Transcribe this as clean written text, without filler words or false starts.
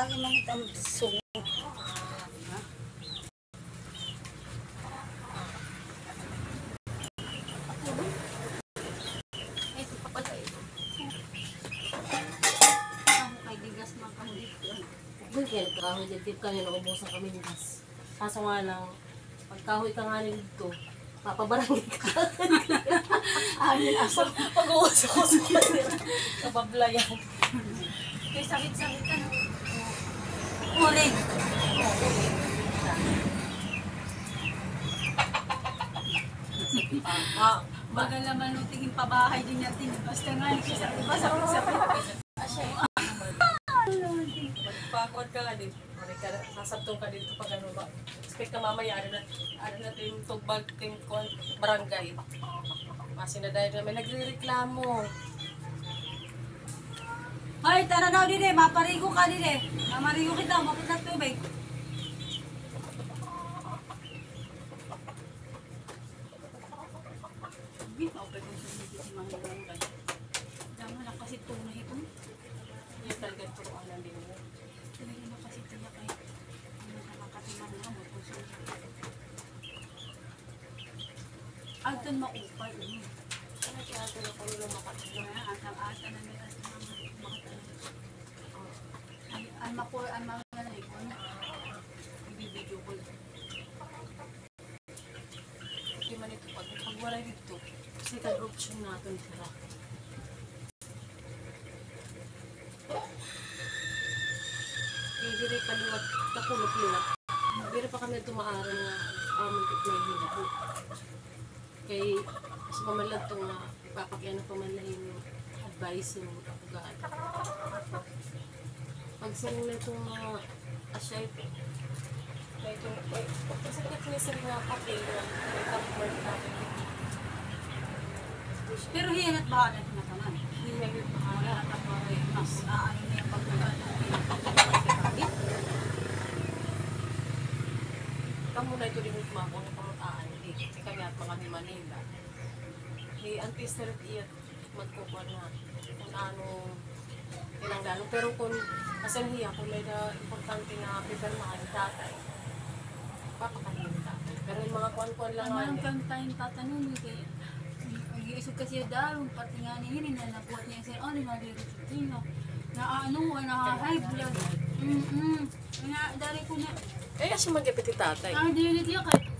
Lagi manit ang sungo. Kaya kahoy dito kami naubusan kami ng gas. Kaso nga lang, pag kahoy ka nga nito, papabarangay ka. Amin asal. Pag-uusok ko sa kanila. Kabablayan. Kaya sakit-sakit ka, no? Uling. Bagal naman nung tingin pabahay din natin. Basta nga, iba sakit-sakit. Magpakot ka nga din. Sasabtong ka dito pag ano ba. Expect na mamaya, ano natin yung tugbag ting barangay. Kasi na dahil namin nagre-reklamo. Ay, tara daw din eh. Maparigo ka din eh. Mamarigo kita. Mapit na tubig. Dama na kasi tunay ito. Yung talagang turuan lang din mo. Talaga na kasi tiyak eh. Nakakatiman na mo. Agdan maupay. Ano kaya ito na kami lumakatilan? Ata na nila. Ang makuha, ang mga nalikon. Ibibidyo ko lang. Hindi man ito pag-wala dito. Kasi ka-group siya natin sila. Hindi rin kaliwat, nakulok-liwat. Pero pa kami tumaarang na muntik na hinap. Kaya mas pamalag ito nga ipapakyan na pamalahin yung advice yung ugaan. Pag saring na itong mga asyay, na itong, masakit niya saring nga papel na may comfort natin. Pero hiyanat ba na tinataman? Hindi na yung Wala at ang mga mas ano na yung pagkakaan. Kamu na ito din yung tumako ng pamutaan. Hindi kami at kami Manila. May anti-steroid iyan magkukuha na kung ano ilang lalo. Pero kung masanhiya, kung may na importante na pipirmahan yung tatay, papakahin yung tatay. Pero yung mga kuwan-kuwan lang Ano nga ang tayong tatanong kaya nag-iisog kasi yung darong pati nga niya na nabuhat niya siya ano na dito na ano na high blood. Nga dari ko na eh kasi mag-ipit yung tatay. dili diya kay